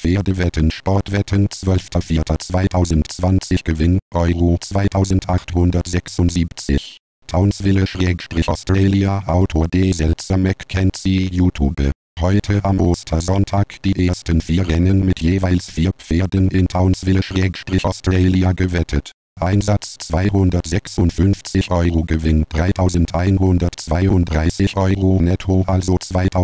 Pferdewetten Sportwetten 12.04.2020 Gewinn Euro 2876 Townsville/Australia Autor D. Seltzer Mackenzie YouTube. Heute am Ostersonntag die ersten 4 Rennen mit jeweils 4 Pferden in Townsville/Australia gewettet. Einsatz 256 € Gewinn 3.132 € netto also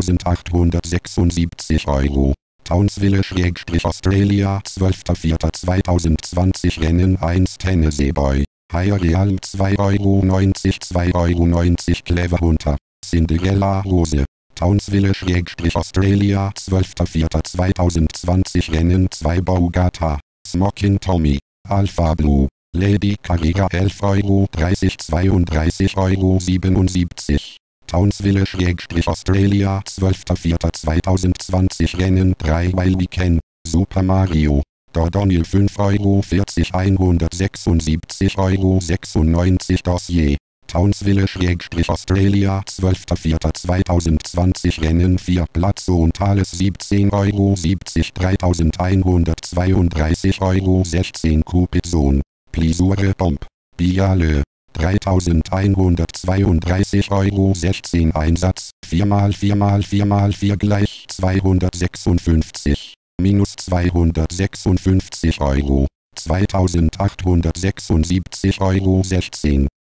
2.876 €. Townsville/Australia 12.04.2020 Rennen 1 Tennessee Boy. High Real 2,90 €, 2,90 € Clever Hunter. Cinderella Rose. Townsville/Australia 12.04.2020 Rennen 2 Bogata. Smoking Tommy. Alpha Blue. Lady Carrera 11,30 €, 32,77 €. Townsville/Australia 12.04.2020 Rennen 3 Wild Weekend. Super Mario. Dordonil 5,40 €, 176,96 € Dossier. Townsville/Australia 12.04.2020 Rennen 4 Platz und Thales 17,70 €, 3.132 € 16 Cupidson. Plisure Bomb. Biale. 3.132 € 16 Einsatz, 4x4x4x4 gleich 256, minus 256 €, 2.876 € 16.